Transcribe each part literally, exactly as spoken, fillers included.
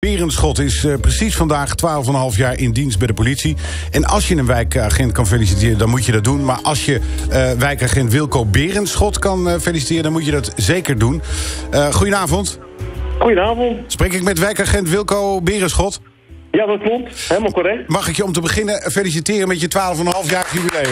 Berenschot is uh, precies vandaag twaalf komma vijf jaar in dienst bij de politie. En als je een wijkagent kan feliciteren, dan moet je dat doen. Maar als je uh, wijkagent Wilco Berenschot kan uh, feliciteren, dan moet je dat zeker doen. Uh, goedenavond. Goedenavond. Spreek ik met wijkagent Wilco Berenschot? Ja, dat klopt. Helemaal correct. Mag ik je om te beginnen feliciteren met je twaalf komma vijf jaar jubileum.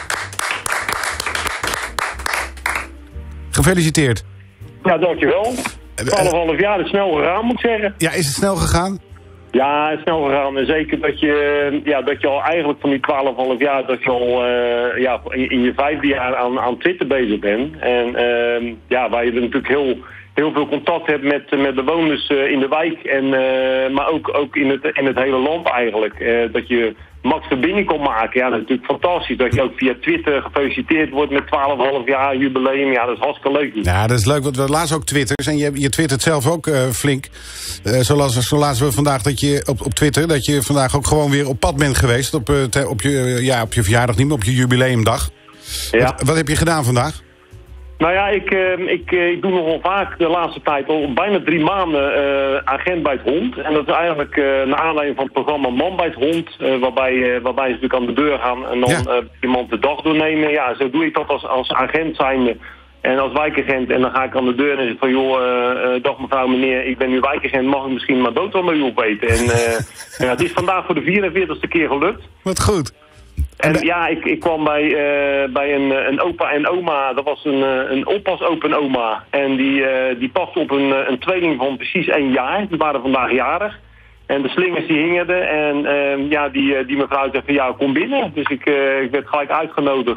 Gefeliciteerd. Ja, dankjewel. twaalf komma vijf jaar is snel gegaan, moet ik zeggen. Ja, is het snel gegaan? Ja, het is snel gegaan. En zeker dat je, ja, dat je al eigenlijk van die twaalf komma vijf jaar, dat je al uh, ja, in, in je vijfde jaar aan, aan Twitter bezig bent. En uh, ja, waar je natuurlijk heel, heel veel contact hebt met, met bewoners uh, in de wijk. En, uh, maar ook, ook in, het, in het hele land eigenlijk. Uh, dat je max verbinding kon maken. Ja, dat is natuurlijk fantastisch. Dat je ook via Twitter gefeliciteerd wordt met twaalf komma vijf jaar jubileum. Ja, dat is hartstikke leuk. Ja, dat is leuk, want we lazen ook Twitters. En je, je twittert zelf ook uh, flink. Uh, zoals, zo lazen we vandaag dat je op, op Twitter... dat je vandaag ook gewoon weer op pad bent geweest. Op, uh, te, op, je, uh, ja, op je verjaardag niet, maar op je jubileumdag. Ja. Wat, wat heb je gedaan vandaag? Nou ja, ik, uh, ik, uh, ik doe nogal vaak de laatste tijd al bijna drie maanden uh, agent bij het hond. En dat is eigenlijk uh, naar aanleiding van het programma Man bij het hond. Uh, waarbij, uh, waarbij ze natuurlijk aan de deur gaan en dan ja. uh, iemand de dag doornemen. Ja, zo doe ik dat als, als agent zijnde. En als wijkagent. En dan ga ik aan de deur en zeg van joh, uh, uh, dag mevrouw meneer, ik ben nu wijkagent, mag ik misschien mijn boterham met u opeten? En uh, ja, het is vandaag voor de vierenveertigste keer gelukt. Wat goed. En ja, ik, ik kwam bij, uh, bij een, een opa en oma, dat was een, een oppas-opa en oma. En die, uh, die paste op een, een tweeling van precies één jaar. Die waren vandaag jarig. En de slingers die hingen er. En uh, ja, die, die mevrouw zei van ja, kom binnen. Dus ik, uh, ik werd gelijk uitgenodigd.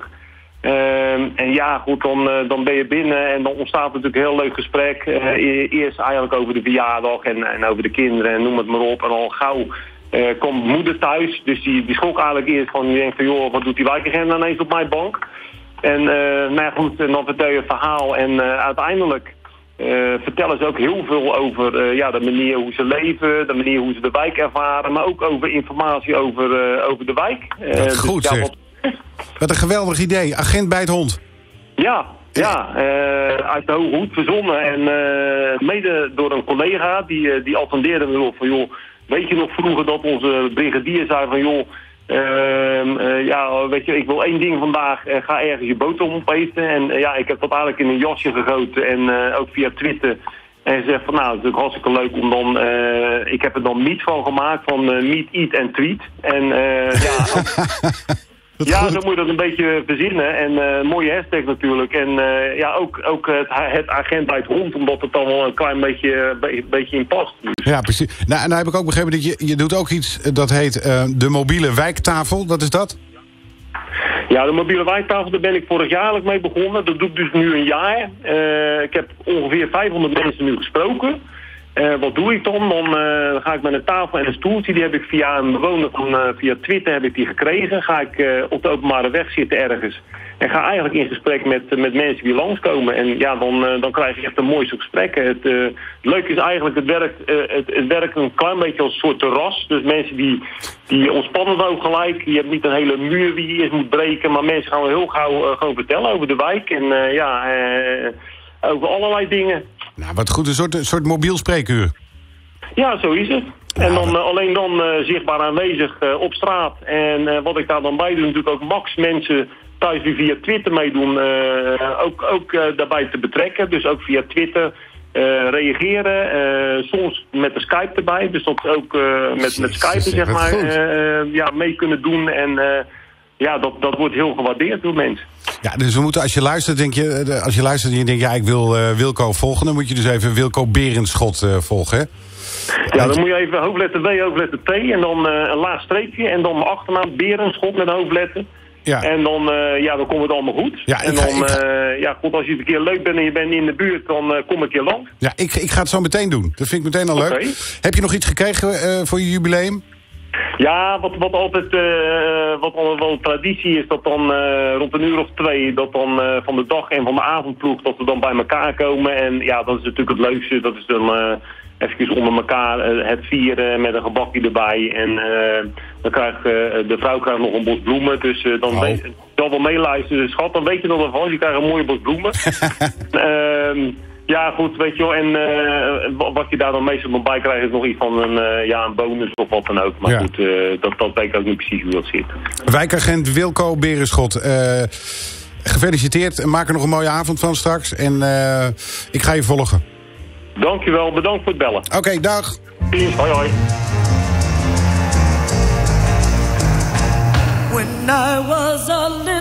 Uh, en ja, goed, dan, uh, dan ben je binnen en dan ontstaat natuurlijk een heel leuk gesprek. Uh, eerst eigenlijk over de verjaardag en, en over de kinderen en noem het maar op. En al gauw... Uh, komt moeder thuis, dus die, die schrok eigenlijk eerst van, die denkt van, joh, wat doet die wijkagent dan eens op mijn bank? En uh, nou ja, goed, en dan vertel je het verhaal en uh, uiteindelijk uh, vertellen ze ook heel veel over uh, ja, de manier hoe ze leven, de manier hoe ze de wijk ervaren, maar ook over informatie over, uh, over de wijk. Uh, wat goed, dus, ja, wat... wat een geweldig idee, agent bij het hond. Ja, ja, uh, uit de hoge hoed verzonnen en uh, mede door een collega, die, uh, die attendeerde me op van, joh, weet je nog vroeger dat onze brigadier zei van joh, uh, uh, ja, weet je, ik wil één ding vandaag, uh, ga ergens je boterham opeten. En uh, ja, ik heb dat eigenlijk in een jasje gegoten en uh, ook via Twitter. En ze zegt van nou, het is natuurlijk hartstikke leuk om dan, uh, ik heb er dan meet van gemaakt, van uh, meet, eat en tweet. En uh, ja... Ja, goed. Zo moet je dat een beetje verzinnen. En uh, mooie hashtag natuurlijk. En uh, ja, ook, ook het, het agent bij het hond, omdat het dan wel een klein beetje, be, beetje in past. Dus. Ja, precies. Nou, en dan heb ik ook begrepen dat je, je doet ook iets dat heet uh, de mobiele wijktafel. Wat is dat? Ja, de mobiele wijktafel, daar ben ik vorig jaar eigenlijk mee begonnen. Dat doe ik dus nu een jaar. Uh, ik heb ongeveer vijfhonderd mensen nu gesproken. Uh, wat doe ik dan? Dan uh, ga ik met een tafel en een stoeltje, die heb ik via een bewoner van uh, via Twitter heb ik die gekregen. Ga ik uh, op de openbare weg zitten ergens. En ga eigenlijk in gesprek met, uh, met mensen die langskomen. En ja, dan, uh, dan krijg je echt een mooi soort gesprekken. Het, uh, het leuke is eigenlijk, het werkt, uh, het, het werkt een klein beetje als een soort terras. Dus mensen die, die ontspannen ook gelijk. Je hebt niet een hele muur die je eerst moet breken. Maar mensen gaan heel gauw uh, gewoon vertellen over de wijk. En uh, ja, uh, over allerlei dingen. Nou, wat goed, een soort, een soort mobiel spreekuur. Ja, zo is het. En dan, uh, alleen dan uh, zichtbaar aanwezig uh, op straat. En uh, wat ik daar dan bij doe, natuurlijk ook max mensen thuis die via Twitter meedoen, uh, ook, ook uh, daarbij te betrekken. Dus ook via Twitter uh, reageren. Uh, soms met de Skype erbij. Dus dat ook uh, met, met Skype zeg maar, uh, ja, mee kunnen doen. En uh, ja, dat, dat wordt heel gewaardeerd door mensen. Ja, dus we moeten, als je luistert, denk je, als je luistert en je denkt, ja, ik wil uh, Wilco volgen, dan moet je dus even Wilco Berenschot uh, volgen, hè? Ja, dan moet je even hoofdletter W, hoofdletter T en dan uh, een laag streepje en dan mijn achternaam Berenschot met een hoofdletter. Ja. En dan, uh, ja, dan komt het allemaal goed. Ja, en dan, ga, ga... Uh, ja, goed, als je een keer leuk bent en je bent in de buurt, dan uh, kom ik je langs. Ja, ik, ik ga het zo meteen doen. Dat vind ik meteen al okay. leuk. Heb je nog iets gekregen uh, voor je jubileum? Ja, wat, wat altijd uh, wat al wel traditie is, dat dan uh, rond een uur of twee, dat dan uh, van de dag en van de avondploeg, dat we dan bij elkaar komen. En ja, dat is natuurlijk het leukste. Dat is dan uh, even onder elkaar uh, het vieren met een gebakje erbij. En uh, dan krijgt uh, de vrouw krijgt nog een bos bloemen. Dus uh, dan oh. weet je wel meeluisteren. Schat, dan weet je nog wel van, je krijgt een mooie bos bloemen. uh, Ja, goed, weet je wel. En uh, wat je daar dan meestal nog bij krijgt is nog iets van een, uh, ja, een bonus of wat dan ook. Maar ja. goed, uh, dat, dat weet ik ook niet precies hoe dat zit. Wijkagent Wilco Berenschot, uh, gefeliciteerd. Maak er nog een mooie avond van straks. En uh, ik ga je volgen. Dankjewel, bedankt voor het bellen. Oké, okay, dag. Peace, hoi hoi. When I was a little